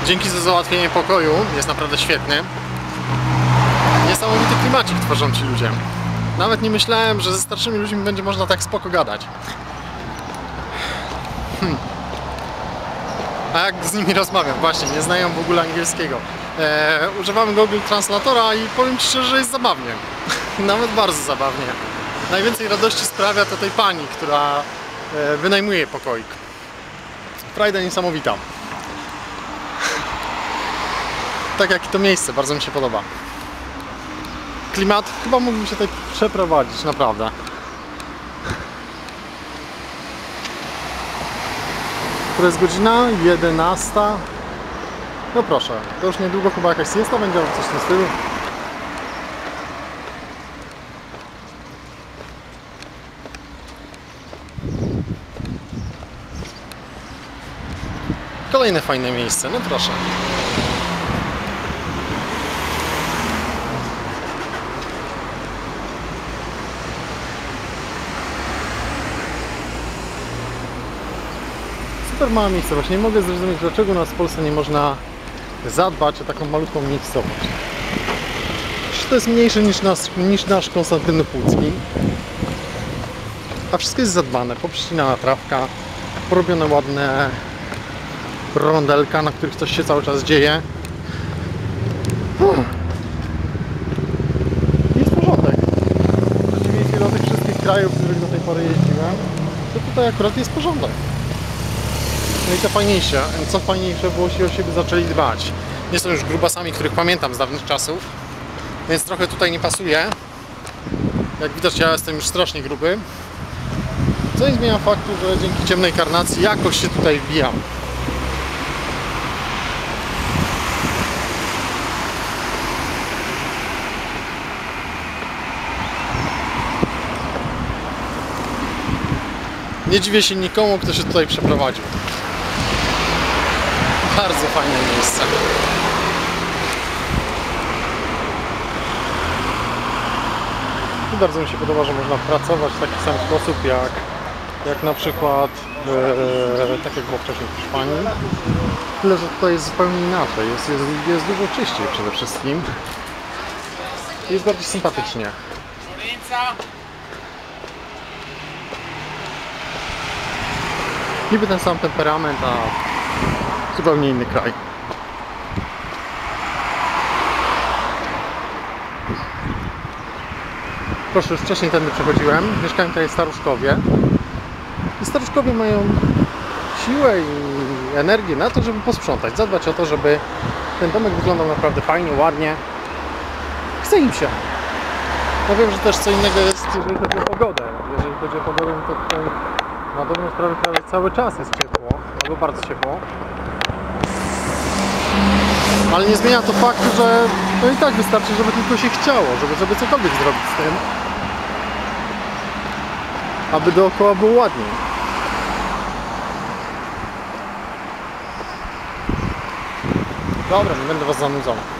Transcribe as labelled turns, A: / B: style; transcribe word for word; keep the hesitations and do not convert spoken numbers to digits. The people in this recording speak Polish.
A: Dzięki za załatwienie pokoju, jest naprawdę świetny. Niesamowity klimacik tworzą ci ludzie. Nawet nie myślałem, że ze starszymi ludźmi będzie można tak spoko gadać. Hmm. A jak z nimi rozmawiam? Właśnie, nie znają w ogóle angielskiego. Eee, używamy Google Translatora i powiem ci szczerze, że jest zabawnie. Nawet bardzo zabawnie. Najwięcej radości sprawia to tej pani, która e, wynajmuje pokoik. Frajda niesamowita. Tak jak i to miejsce, bardzo mi się podoba. Klimat, chyba mógłbym się tutaj przeprowadzić, naprawdę. To jest godzina jedenasta. No proszę, to już niedługo chyba jakaś siesta będzie, albo coś w tym stylu. Kolejne fajne miejsce, no proszę. Super mała miejscowość. Nie mogę zrozumieć, dlaczego u nas w Polsce nie można zadbać o taką malutką miejscowość. To jest mniejsze niż, nas, niż nasz Konstantynopol Łódzki. A wszystko jest zadbane. Poprzycinana trawka, porobione ładne rondelka, na których coś się cały czas dzieje. Jest porządek. W przeciwieństwie do tych wszystkich krajów, w których do tej pory jeździłem, to tutaj akurat jest porządek. No i co fajniejsze, co fajniejsze, Włosi o siebie zaczęli dbać. Nie są już grubasami, których pamiętam z dawnych czasów, więc trochę tutaj nie pasuje. Jak widać, ja jestem już strasznie gruby. Co nie zmienia faktu, że dzięki ciemnej karnacji jakoś się tutaj wbijam. Nie dziwię się nikomu, kto się tutaj przeprowadził. Bardzo fajne miejsce. I bardzo mi się podoba, że można pracować w taki sam sposób jak, jak na przykład e, tak jak było wcześniej w Hiszpanii. Tyle, że tutaj jest zupełnie inaczej. Jest, jest, jest dużo czyściej przede wszystkim. Jest bardziej sympatycznie. Niby ten sam temperament, a zupełnie inny kraj. Proszę, już wcześniej tędy przechodziłem. Mieszkają tutaj staruszkowie. I staruszkowie mają siłę i energię na to, żeby posprzątać. Zadbać o to, żeby ten domek wyglądał naprawdę fajnie, ładnie. Chce im się. No wiem, że też co innego jest, jeżeli chodzi o pogodę. Jeżeli chodzi o pogodę, to tutaj na dobrą sprawę prawie cały czas jest ciepło, albo bardzo ciepło. Ale nie zmienia to faktu, że no i tak wystarczy, żeby tylko się chciało, żeby, żeby cokolwiek zrobić z tym, aby dookoła było ładniej. Dobra, nie będę was zanudzał.